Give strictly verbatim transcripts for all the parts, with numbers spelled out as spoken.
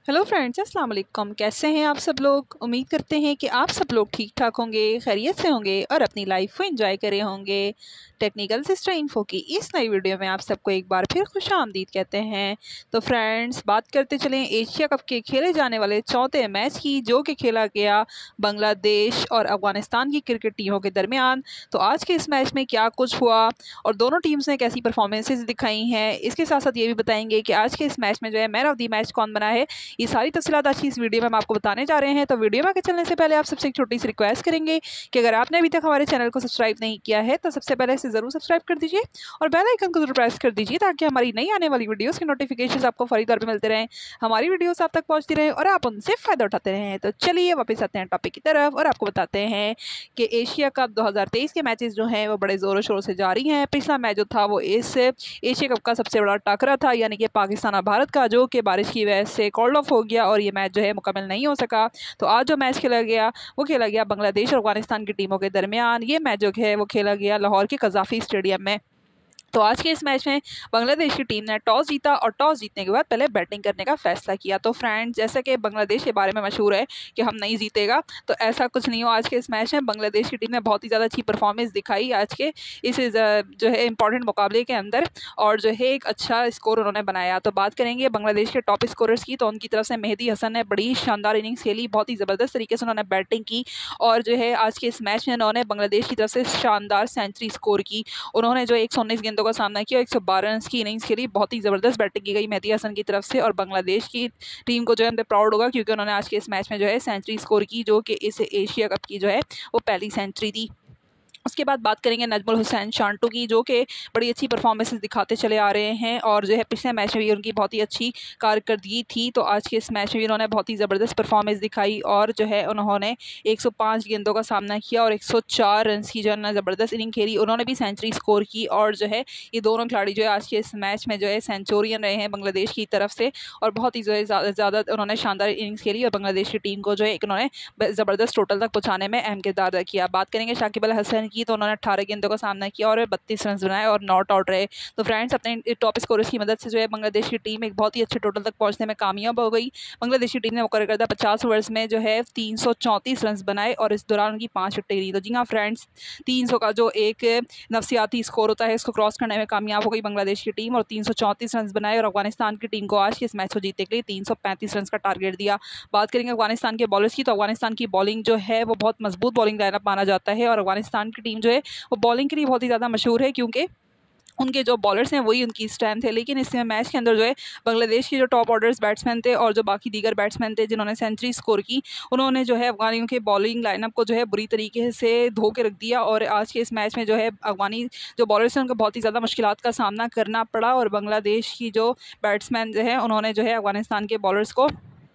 Hello friends, अस्सलाम वालेकुम। कैसे हैं आप सब लोग? उम्मीद करते हैं कि आप सब लोग ठीक ठाक होंगे, खैरियत से होंगे और अपनी लाइफ को एंजॉय करे होंगे। टेक्निकल सिस्टर इन्फो की इस नई वीडियो में आप सबको एक बार फिर खुश आमदीद कहते हैं। तो फ्रेंड्स, बात करते चलें एशिया कप के खेले जाने वाले चौथे मैच की, जो कि खेला गया बांग्लादेश और अफगानिस्तान की क्रिकेट टीमों के दरमियान। तो आज के इस मैच में क्या कुछ हुआ और दोनों टीम्स ने कैसी परफॉर्मेंसेज दिखाई हैं, इसके साथ साथ ये भी बताएंगे कि आज के इस मैच में जो है मैन ऑफ द मैच कौन बना है। ये सारी तफसीलात आज की इस वीडियो में हम आपको बताने जा रहे हैं। तो वीडियो में आगे चलने से पहले आप सबसे एक छोटी सी रिक्वेस्ट करेंगे कि अगर आपने अभी तक हमारे चैनल को सब्सक्राइब नहीं किया है तो सबसे पहले इसे ज़रूर सब्सक्राइब कर दीजिए और बेल आइकन को जरूर प्रेस कर दीजिए, ताकि हमारी नई आने वाली वीडियोस के नोटिफिकेशंस आपको फौरी तौर पे मिलते रहें, हमारी वीडियोस आप तक पहुंचती रहें और आप उनसे फ़ायदा उठाते रहें। तो चलिए वापस आते हैं टॉपिक की तरफ और आपको बताते हैं कि एशिया कप दो हज़ार तेईस के मैचेस जो हैं वो बड़े ज़ोरों शोरों से जारी हैं। पिछला मैच जो था वो इस एशिया कप का सबसे बड़ा टकरा था, यानी कि पाकिस्तान और भारत का, जो कि बारिश की वजह से कॉल्ड ऑफ हो गया और ये मैच जो है मुकम्मल नहीं हो सका। तो आज जो मैच खेला गया वो खेला गया बांग्लादेश और अफगानिस्तान की टीमों के दरमियान। ये मैच जो है वो खेला गया लाहौर के कज़ाफ़ी स्टेडियम में। तो आज के इस मैच में बांग्लादेश की टीम ने टॉस जीता और टॉस जीतने के बाद पहले बैटिंग करने का फैसला किया। तो फ्रेंड्स, जैसा कि बांग्लादेश के बारे में मशहूर है कि हम नहीं जीतेगा, तो ऐसा कुछ नहीं हो। आज के इस मैच में बांग्लादेश की टीम ने बहुत ही ज़्यादा अच्छी परफॉर्मेंस दिखाई आज के इस जो है इंपॉर्टेंट मुकाबले के अंदर, और जो है एक अच्छा स्कोर उन्होंने बनाया। तो बात करेंगे बांग्लादेश के टॉप स्कोरर्स की, तो उनकी तरफ से मेहदी हसन ने बड़ी शानदार इनिंग्स खेली, बहुत ही ज़बरदस्त तरीके से उन्होंने बैटिंग की और जो है आज के इस मैच में उन्होंने बांग्लादेश की तरफ से शानदार सेंचुरी स्कोर की। उन्होंने जो एक सौ उन्नीस गेंदों का सामना किया, एक सौ बारह रन की इनिंग्स खेली, बहुत ही ज़बरदस्त बैटिंग की गई मेहदी हसन की तरफ से। और बांग्लादेश की टीम को जो है हम पे प्राउड होगा, क्योंकि उन्होंने आज के इस मैच में जो है सेंचुरी स्कोर की, जो कि इस एशिया कप की जो है वो पहली सेंचुरी थी। उसके बाद बात करेंगे नजमुल हुसैन शांटू की, जो कि बड़ी अच्छी परफॉर्मेंसेस दिखाते चले आ रहे हैं और जो है पिछले मैच में भी उनकी बहुत ही अच्छी कारकर्दगी थी। तो आज के इस मैच में भी उन्होंने बहुत ही ज़बरदस्त परफॉर्मेंस दिखाई और जो है उन्होंने एक सौ पाँच गेंदों का सामना किया और एक सौ चार रन की जो है ज़बरदस्त इनिंग खेली। उन्होंने भी सेंचुरी स्कोर की और जो है ये दोनों खिलाड़ी जो है आज के इस मैच में जो है सेंचुरियन रहे हैं बांग्लादेश की तरफ से, और बहुत ही जो है ज़्यादा उन्होंने शानदार इनिंग्स खेली और बांग्लादेश की टीम को जो है एक उन्होंने ज़बरदस्त टोटल तक पहुँचाने में अहम किरदार अदा किया। बात करेंगे शाकिब अल हसन की, तो उन्होंने अठारह गेंदों का सामना किया और बत्तीस रन बनाए और नॉट आउट रहे। तो फ्रेंड्स, अपने टॉप स्कोरर्स की मदद से जो है बांग्लादेश की टीम एक बहुत ही अच्छे टोटल तक पहुंचने में कामयाब हो गई। बांग्लादेश की टीम ने मुकर्रर करदा पचास ओवर्स में जो है तीन सौ चौंतीस रन बनाए और इस दौरान उनकी पाँच विकेटें ली। तो जी हाँ फ्रेंड्स, तीन सौ का जो एक नफसियाती स्कोर होता है, इसको क्रॉस करने में कामयाब हो गई बांग्लादेश की टीम और तीन सौ चौंतीस रन बनाए और अफगानिस्तान की टीम को आज के इस मैच को जीतने के लिए तीन सौ पैंतीस रन का टारगेट दिया। बात करेंगे अफगानिस्तान के बॉलर्स की, तो अफगानिस्तान की बॉलिंग जो है वो बहुत मजबूत बॉलिंग लाइनअप माना जाता है और अफगानिस्तान की टीम जो है वो बॉलिंग के लिए बहुत ही ज़्यादा मशहूर है, क्योंकि उनके जो बॉलर्स हैं वही उनकी स्ट्रेंथ है। लेकिन इस मैच के अंदर जो है बांग्लादेश के जो टॉप ऑर्डर्स बैट्समैन थे और जो बाकी दीगर बैट्समैन थे जिन्होंने सेंचुरी स्कोर की, उन्होंने जो है अफगानियों के बॉलिंग लाइनअप को जो है बुरी तरीके से धो के रख दिया और आज के इस मैच में जो है अफगानी जो बॉलर्स हैं उनको बहुत ही ज़्यादा मुश्किलात का सामना करना पड़ा और बांग्लादेश की जो बैट्समैन जो है उन्होंने जो है अफगानिस्तान के बॉलर्स को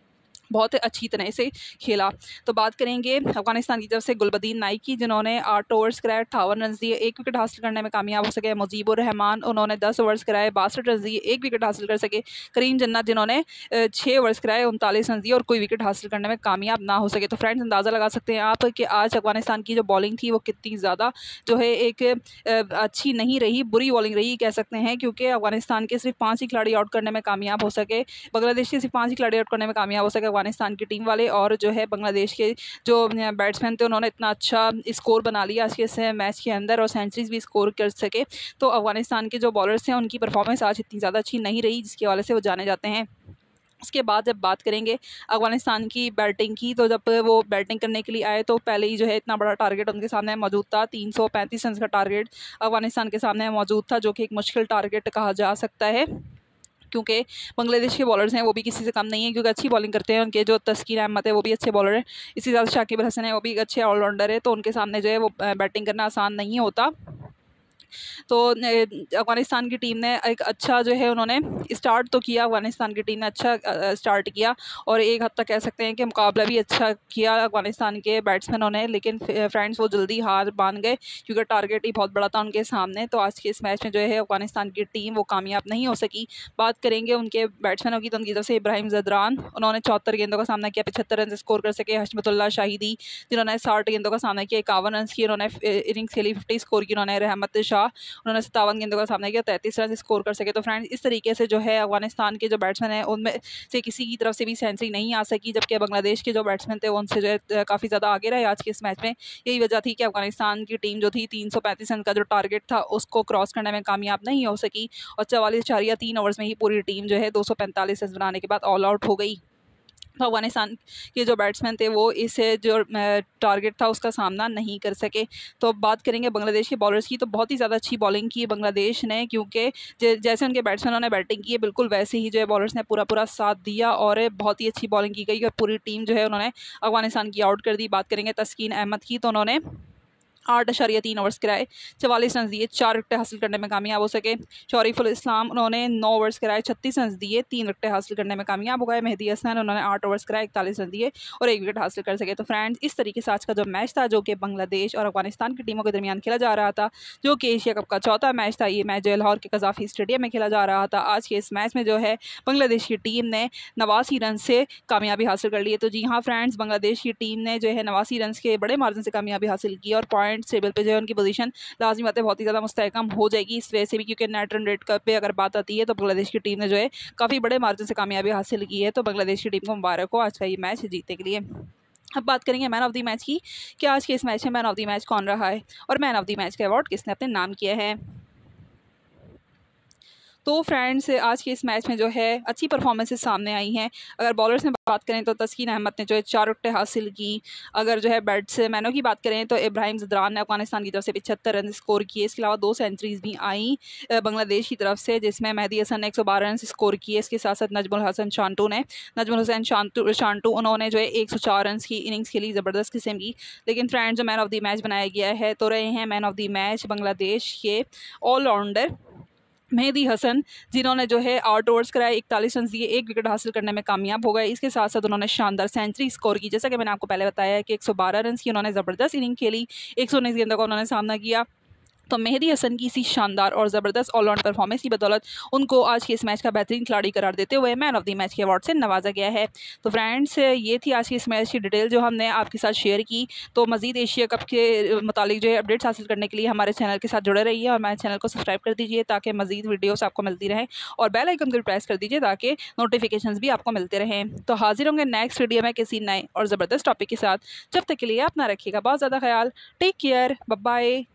बहुत अच्छी तरह से खेला। तो बात करेंगे अफगानिस्तान की तरफ से गुलबदीन नाइक की, जिन्होंने आठ ओवर्स कराए, अट्ठावन रन दिए, एक विकेट हासिल करने में कामयाब हो सके। मुजीबुर रहमान, उन्होंने दस ओवर्स कराए, बासठ रन दिए, एक विकेट हासिल कर सके। करीम जन्नत, जिन्होंने छः ओवर्स कराए, उनतालीस रन दिए और कोई विकेट हासिल करने में कामयाब ना हो सके। तो फ्रेंड्स, अंदाज़ा लगा सकते हैं आप कि आज अफगानिस्तान की जो बॉलिंग थी वो कितनी ज़्यादा जो है एक अच्छी नहीं रही, बुरी बॉलिंग रही कह सकते हैं, क्योंकि अफगानिस्तान के सिर्फ पाँच ही खिलाड़ी आउट करने में कामयाब हो सके, बांग्लादेश के सिर्फ पाँच ही खिलाड़ी आउट करने में कामयाब हो सके अफगानिस्तान की टीम वाले, और जो है बांग्लादेश के जो बैट्समैन थे उन्होंने इतना अच्छा स्कोर बना लिया आज के इस मैच के अंदर और सेंचुरीज भी स्कोर कर सके। तो अफगानिस्तान के जो बॉलर्स हैं उनकी परफॉर्मेंस आज इतनी ज़्यादा अच्छी नहीं रही, जिसके हवाले से वो जाने जाते हैं। उसके बाद जब बात करेंगे अफगानिस्तान की बैटिंग की, तो जब वो बैटिंग करने के लिए आए तो पहले ही जो है इतना बड़ा टारगेट उनके सामने मौजूद था, तीन सौ पैंतीस रन का टारगेट अफगानिस्तान के सामने मौजूद था, जो कि एक मुश्किल टारगेट कहा जा सकता है, क्योंकि बांग्लादेश के बॉलर्स हैं वो भी किसी से कम नहीं है, क्योंकि अच्छी बॉलिंग करते हैं। उनके जो तस्कीन अहमद है वो भी अच्छे बॉलर हैं, इसी तरह शाकिब अल हसन है वो भी अच्छे ऑलराउंडर है, तो उनके सामने जो है वो बैटिंग करना आसान नहीं होता। तो अफगानिस्तान की टीम ने एक अच्छा जो है उन्होंने स्टार्ट तो किया, अफगानिस्तान की टीम ने अच्छा स्टार्ट किया और एक हद तक कह सकते हैं कि मुकाबला भी अच्छा किया अफगानिस्तान के बैट्समैनों ने, लेकिन फ्रेंड्स वो जल्दी हार मान गए क्योंकि टारगेट ही बहुत बड़ा था उनके सामने। तो आज के इस मैच में जो है अफगानिस्तान की टीम वो कामयाब नहीं हो सकी। बात करेंगे उनके बैट्समैनों की, तो उनकी तरफ से इब्राहिम ज़दरान, उन्होंने चौहत्तर गेंदों का सामना किया, पचहत्तर रन स्कोर कर सके। हशमतुल्लाह शाहिदी, जिन्होंने साठ गेंदों का सामना किया, इक्यावन रन की उन्होंने इनिंग्स खेली, फिफ्टी स्कोर की उन्होंने। रहमत शाह, उन्होंने सत्तावन गेंदों का सामना किया, तैंतीस रन स्कोर कर सके। तो फ्रेंड्स इस तरीके से जो है अफगानिस्तान के जो बैट्समैन हैं उनमें से किसी की तरफ से भी सेंचुरी नहीं आ सकी, जबकि बांग्लादेश के जो बैट्समैन थे उनसे जो है काफ़ी ज़्यादा आगे रहे आज के इस मैच में। यही वजह थी कि अफगानिस्तान की टीम जो थी तीन सौ पैंतीस रन का जो टारगेट था उसको क्रॉस करने में कामयाब नहीं हो सकी और चवालीस चारिया तीन ओवर्स में ही पूरी टीम जो है दो सौ पैंतालीस रन बनाने के बाद ऑल आउट हो गई। तो अफगानिस्तान के जो बैट्समैन थे वो इस जो टारगेट था उसका सामना नहीं कर सके। तो अब बात करेंगे बांग्लादेश के बॉलर्स की, तो बहुत ही ज़्यादा अच्छी बॉलिंग की बांग्लादेश ने, क्योंकि जैसे उनके बैट्समैनों ने बैटिंग की है बिल्कुल वैसे ही जो है बॉलर्स ने पूरा पूरा साथ दिया और बहुत ही अच्छी बॉलिंग की गई और पूरी टीम जो है उन्होंने अफगानिस्तान की आउट कर दी। बात करेंगे तस्कीन अहमद की, तो उन्होंने आठ अशारिया तीन ओवर्स कराए, चवालीस रन दिए, चार विकेटें हासिल करने में कामयाब हो सके। शरीफुल इस्लाम उन्होंने नौ ओवर्स कराए, छत्तीस रन दिए, तीन विकेटें हासिल करने में कामयाब हो गए। मेहदी हसन उन्होंने आठ ओवर्स कराए, इकतालीस रन दिए और एक विकेट हासिल कर सके। तो फ्रेंड्स इस तरीके से आज का जो मैच था जो कि बांग्लादेश और अफगानिस्तान की टीमों के दरमियान खेला जा रहा था, जो कि एशिया कप का चौथा मैच था, ये मैच जो लाहौर के कज़ाफ़ी स्टेडियम में खेला जा रहा था। आज के इस मैच में जो है बांग्लादेश की टीम ने नवासी रन से कामयाबी हासिल कर ली है। तो जी हाँ फ्रेंड्स, बांग्लादेश की टीम ने जो है नवासी रन के बड़े मार्जिन से कामयाबी हासिल की और पॉइंट टेबल पर जो है उनकी पोजीशन लाजमी बात है बहुत ही ज़्यादा मुस्तहकम हो जाएगी इस वजह से भी, क्योंकि नेट रन रेट पे अगर बात आती है तो बांग्लादेश की टीम ने जो है काफ़ी बड़े मार्जिन से कामयाबी हासिल की है। तो बांग्लादेश की टीम को मुबारक हो आज का ये मैच जीतने के लिए। अब बात करेंगे मैन ऑफ द मैच की कि आज के इस मैच में मैन ऑफ द मैच कौन रहा है और मैन ऑफ द मैच का अवार्ड किसने अपने नाम किया है। तो फ्रेंड्स आज के इस मैच में जो है अच्छी परफॉर्मेंसेस सामने आई हैं। अगर बॉलर्स में बात करें तो तस्कीन अहमद ने जो है चार विकेटें हासिल की। अगर जो है बैट्समैनों की बात करें तो इब्राहिम ज़दरान ने अफगानिस्तान की तरफ से पचहत्तर रन स्कोर किए। इसके अलावा दो सेंचुरीज़ भी आई बांग्लादेश की तरफ से, जिसमें मेहदी हसन ने एक सौ बारह रन स्कोर किए। इसके साथ साथ नजमुल हसन शांटू ने नजमुल हुसैन शांटू शांटू उन्होंने जो है एक सौ चार रन की इनिंग्स खेली, ज़बरदस्त किस्म की। लेकिन फ्रेंड्स जो मैन ऑफ द मैच बनाया गया है तो रहे हैं man of the match Bangladesh के ऑलराउंडर मेहदी हसन, जिन्होंने जो है आठ ओवर्स कराए, इकतालीस रन दिए, एक विकेट हासिल करने में कामयाब हो गए। इसके साथ साथ उन्होंने शानदार सेंचुरी स्कोर की। जैसा कि मैंने आपको पहले बताया है कि एक सौ बारह रन की उन्होंने ज़बरदस्त इनिंग खेली, एक सौ उन्नीस गेंदों का उन्होंने सामना किया। तो मेहदी हसन की इसी शानदार और ज़बरदस्त ऑलराउंड परफॉर्मेंस की बदौलत उनको आज के इस मैच का बेहतरीन खिलाड़ी करार देते हुए मैन ऑफ द मैच के अवार्ड से नवाजा गया है। तो फ्रेंड्स ये थी आज की इस मैच की डिटेल जो हमने आपके साथ शेयर की। तो मज़ीद एशिया कप के मुतालिक जो है अपडेट्स हासिल करने के लिए हमारे चैनल के साथ जुड़े रहिए और हमारे चैनल को सब्सक्राइब कर दीजिए ताकि मज़ीद वीडियोस आपको मिलती रहें और बेल आइकन को प्रेस कर दीजिए ताकि नोटिफिकेशंस भी आपको मिलते रहें। तो हाजिर होंगे नेक्स्ट वीडियो में किसी नए और ज़बरदस्त टॉपिक के साथ। जब तक के लिए अपना रखिएगा बहुत ज़्यादा ख्याल। Take care, bye bye.